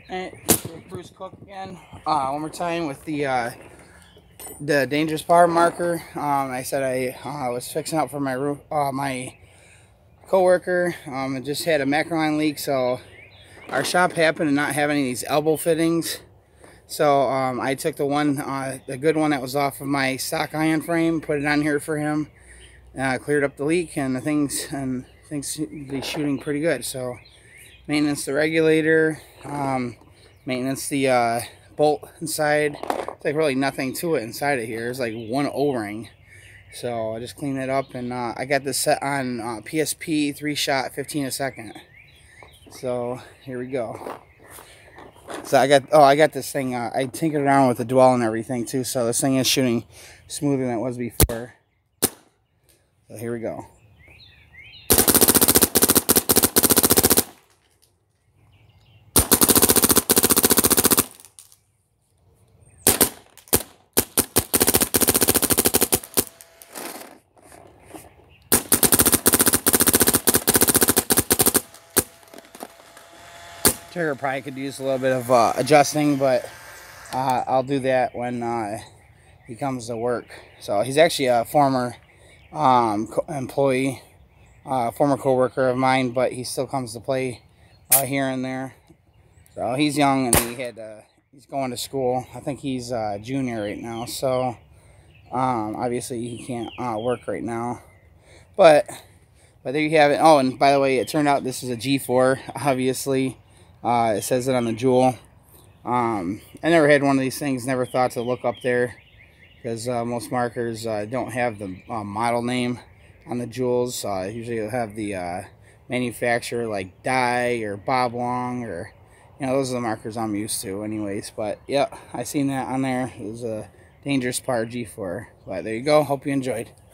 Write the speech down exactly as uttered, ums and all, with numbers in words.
Hey, Bruce Cook again. Uh, one more time with the uh, the dangerous power marker. Um, I said I uh, was fixing up for my roof, uh, my coworker. Um, it just had a macroline leak, so our shop happened to not have any of these elbow fittings. So um, I took the one, uh, the good one that was off of my stock iron frame, put it on here for him, uh, cleared up the leak, and the things and things be shooting pretty good. So maintenance the regulator, um, maintenance the uh, bolt inside. It's like really nothing to it inside of here. It's like one O-ring. So I just cleaned it up, and uh, I got this set on uh, P S P three shot fifteen a second. So here we go. So I got oh I got this thing. Uh, I tinkered around with the dwell and everything too. So this thing is shooting smoother than it was before. So here we go. Trigger probably could use a little bit of uh, adjusting, but uh, I'll do that when uh, he comes to work. So he's actually a former um, co employee, uh, former co-worker of mine, but he still comes to play uh, here and there. So he's young, and he had uh, he's going to school. I think he's a uh, junior right now, so um, obviously he can't uh, work right now. But but there you have it. Oh, and by the way, it turned out this is a G four, obviously. Uh, it says it on the jewel. Um, I never had one of these things, never thought to look up there, because uh, most markers uh, don't have the uh, model name on the jewels. Uh, usually you'll have the uh, manufacturer, like Dye or Bob Long, or, you know, those are the markers I'm used to anyways. But yeah, I seen that on there. It was a dangerous par G four. But there you go. Hope you enjoyed.